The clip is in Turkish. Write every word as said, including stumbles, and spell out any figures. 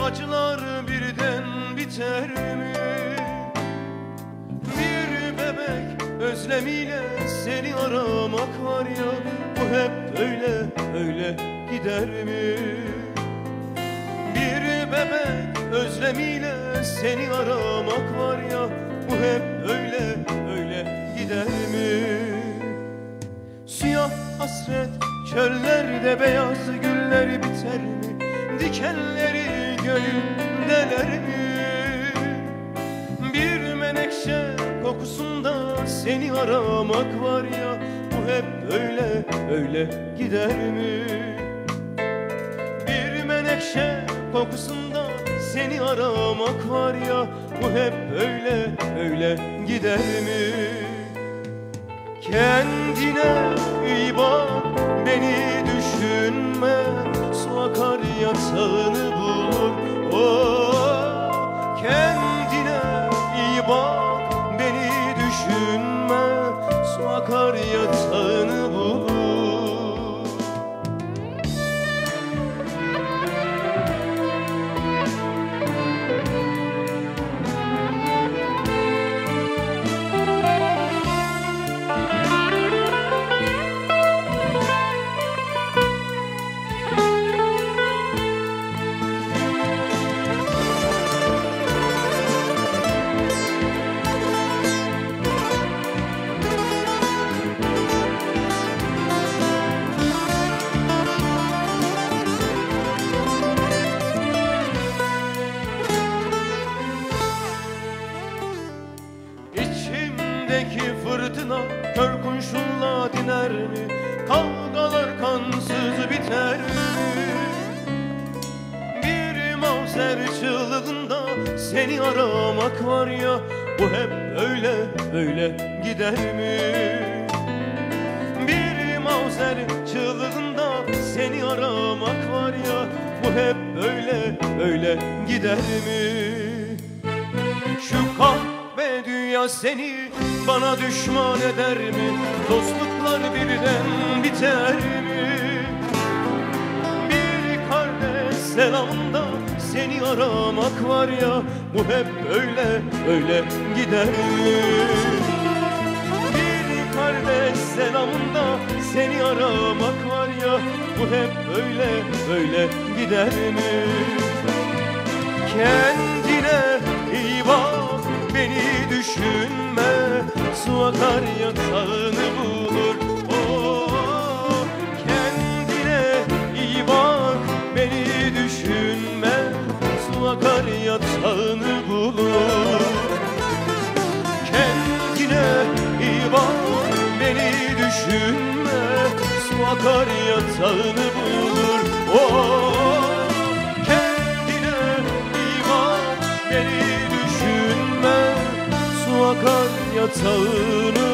acılar birden biter mi? Bir bebek özlemiyle seni aramak var ya, bu hep öyle öyle gider mi? Bir bebek özlemiyle seni aramak var ya, bu hep öyle öyle gider mi? Siyah hasret çöllerde beyaz güller biter mi? Dikenleri gönüldeler mi? Bir menekşe kokusunda seni aramak var ya, bu hep öyle öyle gider mi? Bir menekşe kokusunda seni aramak var ya, bu hep öyle öyle gider mi? Kendine iyi bak, beni düşünme, su akar yatağını bulur. Oh, kendine iyi bak, beni düşünme, su akar yatağını bulur. İçimdeki fırtına kör kurşunla diner mi? Kavgalar kansız biter mi? Bir mavzer çığlığında seni aramak var ya, bu hep öyle öyle gider mi? Bir mavzer çığlığında seni aramak var ya, bu hep öyle öyle gider mi? Şu kahve dünya seni bana düşman eder mi? Dostluklar birden biter mi? Bir kardeş selamında seni aramak var ya, bu hep öyle öyle gider mi? Bir kardeş selamında seni aramak var ya, bu hep öyle öyle gider mi? Kendine iyi bak, beni düşünme, su akar yatağını bulur. Oh, kendine iyi bak, beni düşünme, su akar yatağını bulur. Kendine iyi bak, beni düşünme, su akar yatağını bulur. Oh, kendine iyi bak, beni düşünme, su akar yatağını